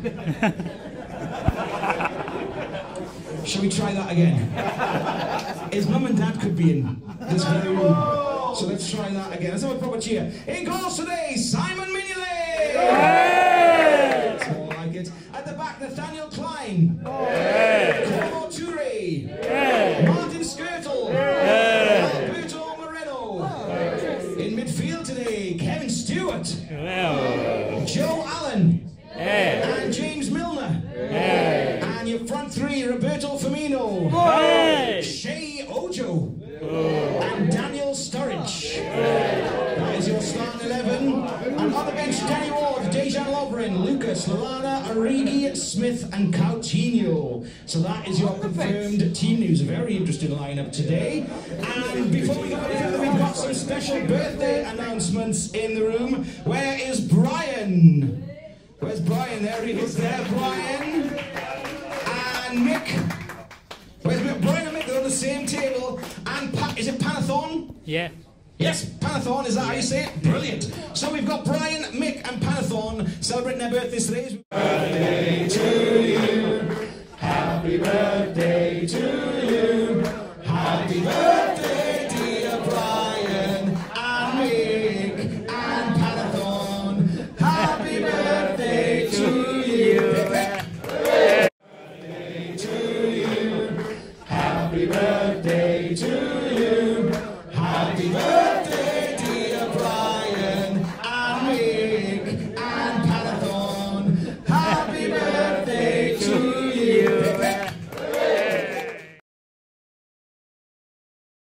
Shall we try that again? His mum and dad could be in this very room. So let's try that again. Let's have a proper cheer. In goals today, Simon Mignolet! That's more like it. At the back, Nathaniel Klein. Corvo Toure. Martin Skirtle. Alberto Moreno. In midfield today, Kevin Stewart. Joe Allen. And James Milner. And your front three, Roberto Firmino. Shea Ojo. And Daniel Sturridge. That is your starting 11. And on the bench, Danny Ward, Dejan Lovren, Lucas, Lallana, Origi, Smith and Coutinho. So that is your confirmed team news. A very interesting lineup today. And before we go any further, we've got some special birthday announcements in the room. Where is Brian? Where's Brian? There he is there, Brian. And Mick. Where's Mick? Brian and Mick are on the same table. And is it Pannathorn? Yeah. Yes, Pannathorn, is that how you say it? Brilliant. So we've got Brian, Mick and Pannathorn celebrating their birthdays today. Birthday to you. Happy birthday to you. Happy birthday.